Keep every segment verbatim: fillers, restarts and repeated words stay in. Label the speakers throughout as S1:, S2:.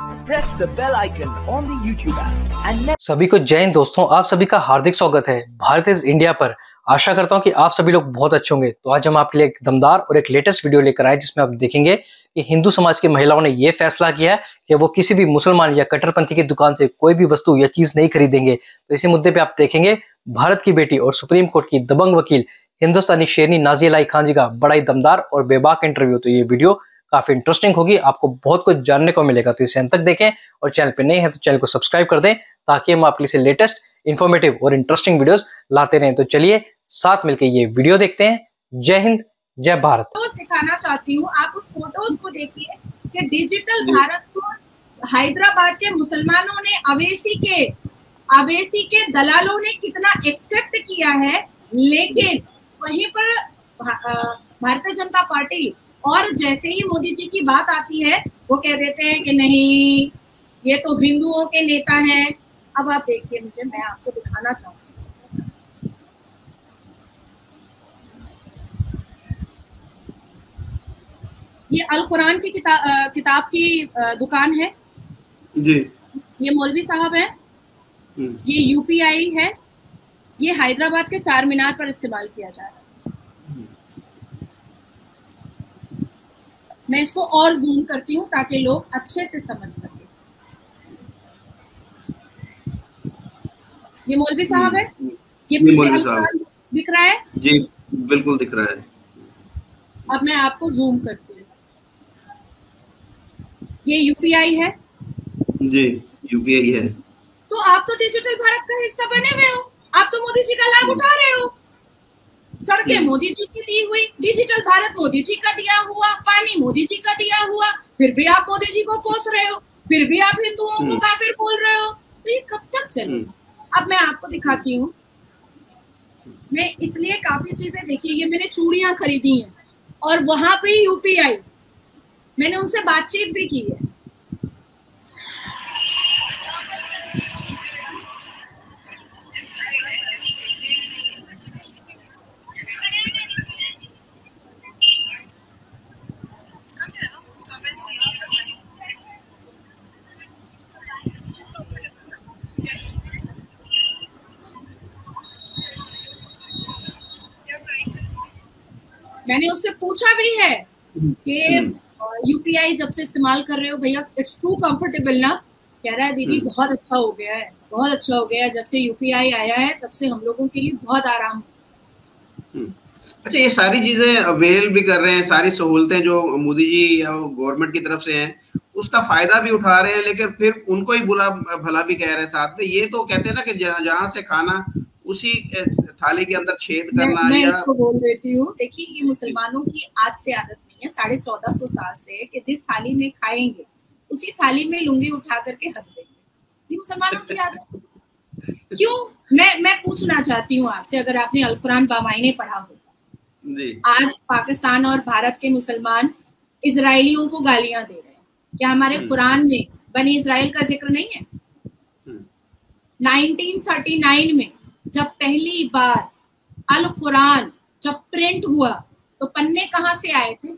S1: press the bell icon on the YouTube app and
S2: सभी को जय हिंद दोस्तों, आप सभी का हार्दिक स्वागत है भारत इज इंडिया पर। आशा करता हूं कि आप सभी लोग बहुत अच्छे होंगे। तो आज हम आपके लिए एक दमदार और एक लेटेस्ट वीडियो लेकर आए जिसमें आप देखेंगे कि हिंदू समाज की महिलाओं ने यह फैसला किया है कि वो किसी भी मुसलमान या कट्टरपंथी की दुकान से कोई भी वस्तु या चीज नहीं खरीदेंगे। तो इसी मुद्दे पे आप देखेंगे भारत की बेटी और सुप्रीम कोर्ट की दबंग वकील हिंदुस्तानी शेरनी नाज़िया इलाही खान जी का बड़ा ही दमदार और बेबाक इंटरव्यू। तो ये वीडियो काफी इंटरेस्टिंग होगी, आपको बहुत कुछ जानने को मिलेगा। तो इसे अंत तक देखें और चैनल पे नए हैं तो चैनल को सब्सक्राइब कर दें ताकि हम आपके लिए लेटेस्ट इंफॉर्मेटिव और इंटरेस्टिंग वीडियोस लाते रहें। तो चलिए साथ मिलकर ये वीडियो देखते हैं। जय हिंद, जय भारत।
S3: दिखाना चाहती हूँ, आप उस फोटोज को देखिए कि डिजिटल भारत को हैदराबाद के मुसलमानों ने, अवेसी के अवेसी के दलालों ने कितना एक्सेप्ट किया है, लेकिन वहीं पर भारतीय जनता पार्टी और जैसे ही मोदी जी की बात आती है वो कह देते हैं कि नहीं ये तो हिंदुओं के नेता हैं। अब आप देखिए, मुझे मैं आपको दिखाना चाहूंगी, ये अल कुरान की किताब किताब की दुकान है जी। ये मौलवी साहब है, ये यूपीआई है, ये हैदराबाद के चार मीनार पर इस्तेमाल किया जा रहा है। मैं इसको और जूम करती हूँ ताकि लोग अच्छे से समझ सके। ये मौलवी साहब है, ये मौलवी साहब दिख रहा है
S4: जी, बिल्कुल दिख रहा है।
S3: अब मैं आपको जूम करती हूँ, ये यूपीआई है
S4: जी, यूपीआई है।
S3: तो आप तो डिजिटल भारत का हिस्सा बने हुए हो, आप तो मोदी जी का लाभ उठा रहे हो। सड़कें मोदी जी की दी हुई, डिजिटल भारत मोदी जी का दिया हुआ, पानी मोदी जी का दिया हुआ, फिर भी आप मोदी जी को कोस रहे हो, फिर भी आप हिंदुओं को काफिर बोल रहे हो। तो ये कब तक चलेगा? अब मैं आपको दिखाती हूँ, मैं इसलिए काफी चीजें देखी, ये मैंने चूड़ियां खरीदी हैं और वहां पे यूपीआई, मैंने उनसे बातचीत भी की है। मैंने उससे पूछा भी है कि यूपीआई जब से इस्तेमाल कर रहे हो भैया, इट्स टू कंफर्टेबल ना? कह रहा है दीदी बहुत अच्छा हो गया है, बहुत अच्छा हो गया है, जब से यूपीआई आया है तब से हम लोगों के लिए बहुत आराम।
S4: अच्छा, ये सारी चीजें अवेल भी कर रहे हैं, सारी सहूलतें जो मोदी जी या गवर्नमेंट की तरफ से हैं उसका फायदा भी उठा रहे हैं, लेकिन फिर उनको ही बुला भला भी कह रहे हैं साथ में। ये तो कहते हैं ना कि जहाँ जहाँ से खाना उसी थाली के अंदर छेद करना।
S3: मैं, मैं
S4: या...
S3: इसको बोल देती हूँ, देखिए ये मुसलमानों की आज से आदत नहीं है, साढ़े चौदह सौ साल से, कि जिस थाली में खाएंगे उसी थाली में लुंगी उठा करके हक देंगे। ये मुसलमानों की आदत क्यों? मैं मैं पूछना चाहती हूँ आपसे, अगर आपने अल कुरान बामायने पढ़ा होगा, आज पाकिस्तान और भारत के मुसलमान इजरायलियों को गालियां दे रहे हैं, क्या हमारे कुरान में बनी इजराइल का जिक्र नहीं है? नाइनटीन थर्टी नाइन में जब पहली बार अल कुरान जब प्रिंट हुआ तो पन्ने कहाँ से आए थे?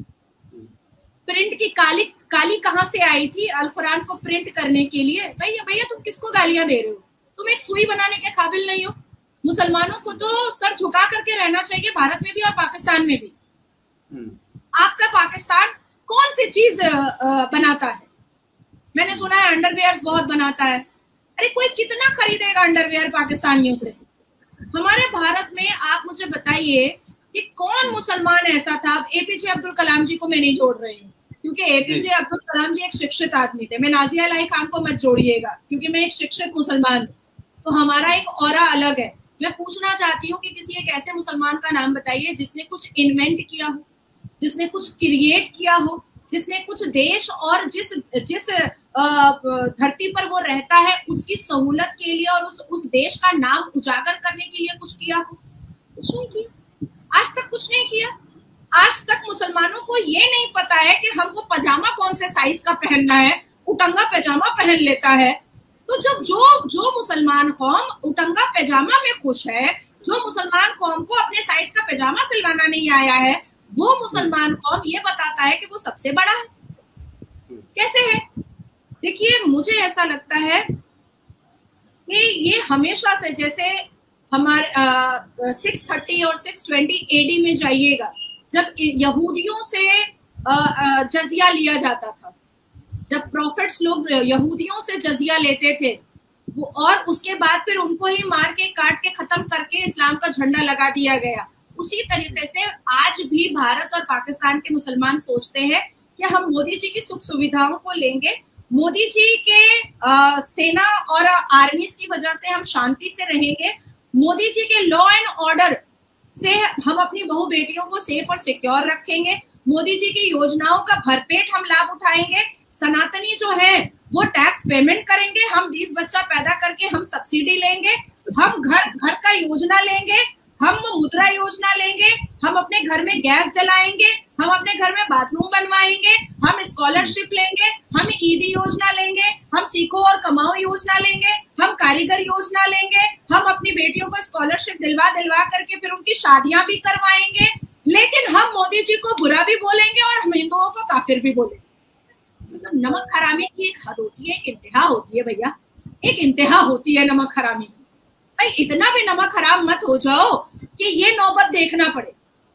S3: प्रिंट की काली काली कहाँ से आई थी अल कुरान को प्रिंट करने के लिए? भैया भैया तुम किसको गालियां दे रहे हो? तुम एक सुई बनाने के काबिल नहीं हो। मुसलमानों को तो सर झुका करके रहना चाहिए, भारत में भी और पाकिस्तान में भी। आपका पाकिस्तान कौन सी चीज बनाता है? मैंने सुना है अंडरवेयर्स बहुत बनाता है। अरे कोई कितना खरीदेगा अंडरवेयर पाकिस्तानियों से? हमारे भारत में आप मुझे बताइए कि कौन मुसलमान ऐसा था? अब एपीजे अब्दुल कलाम जी को मैं नहीं जोड़ रही हूँ क्योंकि एपीजे अब्दुल कलाम जी एक शिक्षित आदमी थे। मैं नाज़िया इलाही खान को मत जोड़िएगा क्योंकि मैं एक शिक्षित मुसलमान हूँ, तो हमारा एक औरा अलग है। मैं पूछना चाहती हूँ कि किसी एक ऐसे मुसलमान का नाम बताइए जिसने कुछ इन्वेंट किया हो, जिसने कुछ क्रिएट किया हो, जिसने कुछ देश और जिस जिस धरती पर वो रहता है उसकी सहूलत के लिए और उस उस देश का नाम उजागर करने के लिए कुछ किया हो। कुछ नहीं किया, आज तक कुछ नहीं किया। आज तक मुसलमानों को ये नहीं पता है कि हमको पजामा कौन से साइज का पहनना है, उटंगा पैजामा पहन लेता है। तो जब जो जो मुसलमान कौम उटंगा पैजामा में खुश है, जो मुसलमान कौम को अपने साइज का पैजामा सिलवाना नहीं आया है, वो मुसलमान कौम ये बताता है कि वो सबसे बड़ा है। कैसे है? देखिए, मुझे ऐसा लगता है कि ये हमेशा से, जैसे हमारे सिक्स थर्टी और सिक्स ट्वेंटी एडी में जाइएगा, जब यहूदियों से आ, आ, जजिया लिया जाता था, जब प्रॉफिट्स लोग यहूदियों से जजिया लेते थे वो, और उसके बाद फिर उनको ही मार के काट के खत्म करके इस्लाम का झंडा लगा दिया गया। उसी तरीके से आज भी भारत और पाकिस्तान के मुसलमान सोचते हैं कि हम मोदी जी की सुख सुविधाओं को लेंगे, मोदी जी के आ, सेना और आर्मी की वजह से हम शांति से रहेंगे, मोदी जी के लॉ एंड ऑर्डर से हम अपनी बहू बेटियों को सेफ और सिक्योर रखेंगे, मोदी जी की योजनाओं का भरपेट हम लाभ उठाएंगे, सनातनी जो है वो टैक्स पेमेंट करेंगे, हम बीस बच्चा पैदा करके हम सब्सिडी लेंगे, हम घर घर का योजना लेंगे, हम मुद्रा योजना लेंगे, हम अपने घर में गैस जलाएंगे, हम अपने घर में बाथरूम बनवाएंगे, हम स्कॉलरशिप लेंगे, हम ईदी योजना लेंगे, हम सीखो और कमाओ योजना लेंगे, हम कारीगर योजना लेंगे, हम अपनी बेटियों को स्कॉलरशिप दिलवा दिलवा करके फिर उनकी शादियां भी करवाएंगे, लेकिन हम मोदी जी को बुरा भी बोलेंगे और हम हिंदुओं को काफिर भी बोलेंगे। मतलब नमक हरामी की एक हद होती है, एक इंतहा होती है भैया, एक इंतहा होती है नमक हरामी की। भाई इतना भी नमक हराम मत हो जाओ कि ये नौबत देखना पड़े।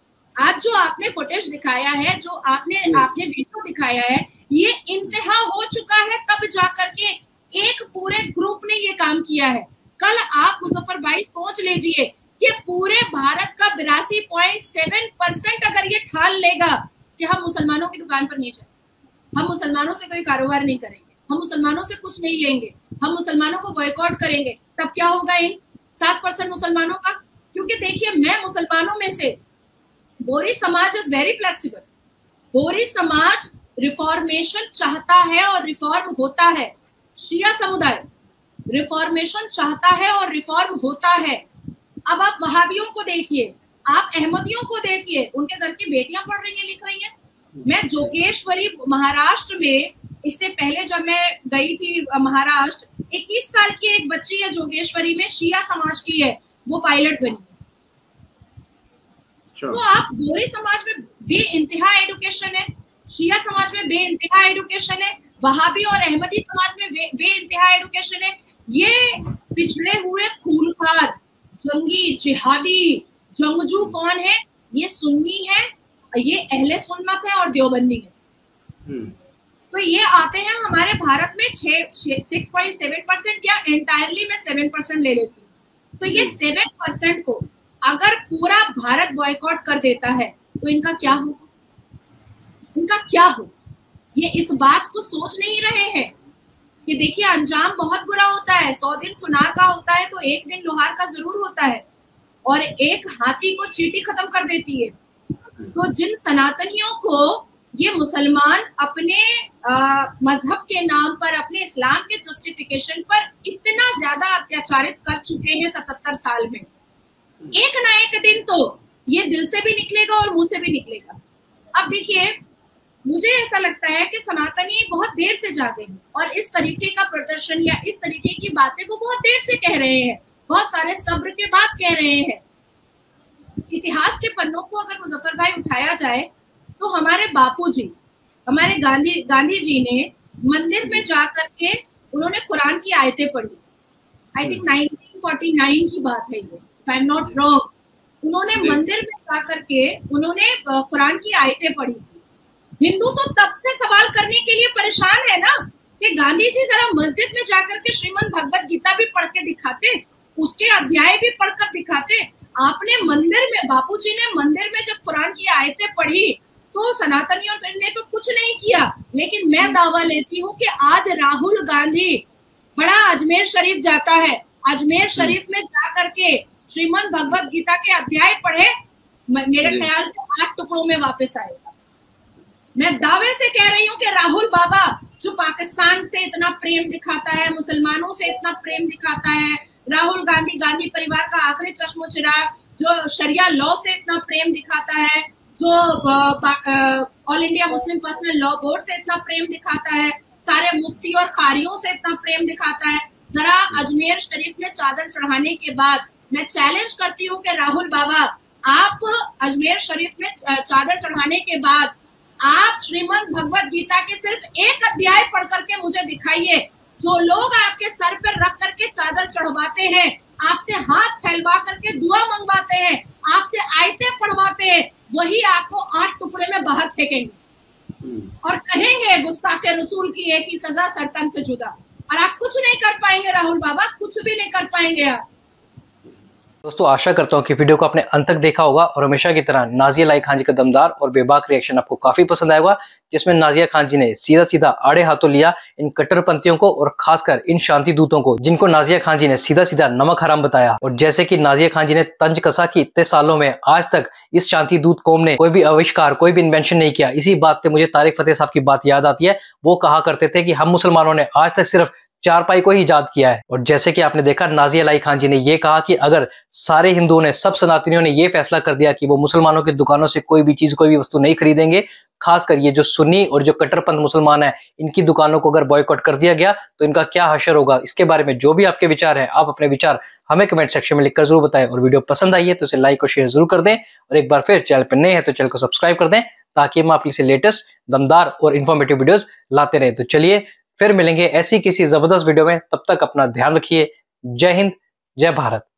S3: आज जो आपने फुटेज दिखाया है, जो आपने आपने वीडियो दिखाया है, ये इंतहा हो चुका है, तब जाकर के एक पूरे ग्रुप ने ये काम किया है। कल आप मुजफ्फर भाई सोच लीजिए कि पूरे भारत का बिरासी पॉइंट सेवन परसेंट अगर ये ठान लेगा कि हम मुसलमानों की दुकान पर नहीं जाएंगे, हम मुसलमानों से कोई कारोबार नहीं करेंगे, हम मुसलमानों से कुछ नहीं लेंगे, हम मुसलमानों को बॉयकॉट करेंगे, तब क्या होगा इन सात परसेंट मुसलमानों का? क्योंकि देखिए, मैं मुसलमानों में से, बोरी समाज इज वेरी फ्लेक्सिबल, बोरी समाज रिफॉर्मेशन चाहता है और रिफॉर्म होता है, शिया समुदाय रिफॉर्मेशन चाहता है और रिफॉर्म होता है। अब आप वहाबियों को देखिए, आप अहमदियों को देखिए, उनके घर की बेटियां पढ़ रही हैं, लिख रही हैं। मैं जोगेश्वरी महाराष्ट्र में, इससे पहले जब मैं गई थी महाराष्ट्र, इक्कीस साल की एक बच्ची है जोगेश्वरी में, शिया समाज की है, वो पायलट बनी है। तो आप बोरी समाज में बेइंतहा एजुकेशन है, शिया समाज में बेइंतहा एजुकेशन है, वहाबी और अहमदी समाज में बेइंतहा एजुकेशन है। ये पिछड़े हुए खूनखार जंगी जिहादी जंगजू कौन है? ये सुन्नी है, ये अहले सुन्नत है और देवबंदी है। तो ये आते हैं हमारे भारत में सिक्स पॉइंट सेवन परसेंट या एंटायरली में सेवन परसेंट ले लेती हूँ। तो ये सेवन परसेंट को अगर पूरा भारत बॉयकॉट कर देता है तो इनका क्या होगा? इनका क्या हो? ये इस बात को सोच नहीं रहे हैं कि देखिए अंजाम बहुत बुरा होता है। सौ दिन सुनार का होता है तो एक दिन लोहार का जरूर होता है, और एक हाथी को चींटी खत्म कर देती है। तो जिन सनातनियों को ये मुसलमान अपने मजहब के नाम पर, अपने इस्लाम के जस्टिफिकेशन पर इतना ज्यादा अत्याचारित कर चुके हैं सतहत्तर साल में, एक ना एक दिन तो ये दिल से भी निकलेगा और मुंह से भी निकलेगा। अब देखिए, मुझे ऐसा लगता है कि सनातनी बहुत देर से जागे हैं और इस तरीके का प्रदर्शन या इस तरीके की बातें को बहुत देर से कह रहे हैं, बहुत सारे सब्र के बाद कह रहे हैं। इतिहास के पन्नों को अगर मुजफ्फर भाई उठाया जाए तो हमारे बापूजी, हमारे गांधी गांधी जी ने मंदिर में जाकर के उन्होंने कुरान की आयतें पढ़ी। I think nineteen forty nine की बात है ये, if I am not wrong. उन्होंने मंदिर में जाकर के उन्होंने कुरान की आयतें पढ़ी थी। हिंदू तो तब से सवाल करने के लिए परेशान है ना कि गांधी जी जरा मस्जिद में जाकर के श्रीमद् भगवत गीता भी पढ़ के दिखाते, उसके अध्याय भी पढ़कर दिखाते। आपने मंदिर में, बापूजी ने मंदिर में जब कुरान की आयतें पढ़ी तो सनातनियों ने तो कुछ नहीं किया। लेकिन मैं दावा लेती हूँ कि आज राहुल गांधी बड़ा अजमेर शरीफ जाता है, अजमेर शरीफ में जा करके श्रीमद् भगवत गीता के अध्याय पढ़े, मेरे ख्याल से आठ टुकड़ों में वापस आएगा। मैं दावे से कह रही हूँ कि राहुल बाबा जो पाकिस्तान से इतना प्रेम दिखाता है, मुसलमानों से इतना प्रेम दिखाता है, राहुल गांधी गांधी परिवार का आखिरी चश्मो चिराग जो शरिया लॉ से इतना प्रेम दिखाता है, जो All India Muslim Personal Law Board से इतना प्रेम दिखाता है, सारे मुफ्ती और कारियों से इतना प्रेम दिखाता है, जरा अजमेर शरीफ में चादर चढ़ाने के बाद मैं चैलेंज करती हूँ कि राहुल बाबा आप अजमेर शरीफ में चादर चढ़ाने के बाद आप श्रीमद् भगवत गीता के सिर्फ एक अध्याय पढ़ करके मुझे दिखाइए। जो लोग आपके सर पर रख करके चादर चढ़वाते हैं, आपसे हाथ फैलवा करके दुआ मंगवाते हैं, आपसे आयतें पढ़वाते हैं, वही आपको आठ टुकड़े में बाहर फेंकेंगे और कहेंगे गुस्ताखे रसूल की एक ही सजा, सरतन से जुदा। और आप कुछ नहीं कर पाएंगे राहुल बाबा, कुछ भी नहीं कर पाएंगे आप।
S2: दोस्तों आशा करता हूँ कि वीडियो को आपने अंत तक देखा होगा और हमेशा की तरह नाजिया लाई खान जी का दमदार और बेबाक रिएक्शन आपको काफी पसंद आया होगा, जिसमें नाजिया खान जी ने सीधा सीधा आड़े हाथों लिया इन कट्टरपंथियों को और खासकर इन शांति दूतों को, जिनको नाजिया खान जी ने सीधा सीधा नमक हराम बताया। और जैसे कि नाजिया खान जी ने तंज कसा कि इतने सालों में आज तक इस शांति दूत कौम ने कोई भी आविष्कार, कोई भी इन्वेंशन नहीं किया। इसी बात से मुझे तारिक फतेह साहब की बात याद आती है। वो कहा करते थे कि हम मुसलमानों ने आज तक सिर्फ चारपाई को ही इजाद किया है। और जैसे कि आपने देखा नाजिया लाई खान जी ने ये कहा कि अगर सारे हिंदुओं ने, सब सनातनियों ने ये फैसला कर दिया कि वो मुसलमानों की दुकानों से कोई भी चीज, कोई भी वस्तु नहीं खरीदेंगे, खासकर ये जो सुन्नी और जो कट्टरपंथ मुसलमान है, इनकी दुकानों को अगर बॉयकॉट कर दिया गया तो इनका क्या हशर होगा। इसके बारे में जो भी आपके विचार है, आप अपने विचार हमें कमेंट सेक्शन में लिखकर जरूर बताएं। और वीडियो पसंद आई है तो इसे लाइक और शेयर जरूर कर दें। और एक बार फिर चैनल पर नए हैं तो चैनल को सब्सक्राइब कर दें, ताकि हम आपके लिए लेटेस्ट, दमदार और इन्फॉर्मेटिव वीडियोस लाते रहें। तो चलिए फिर मिलेंगे ऐसी किसी जबरदस्त वीडियो में, तब तक अपना ध्यान रखिए। जय हिंद, जय भारत।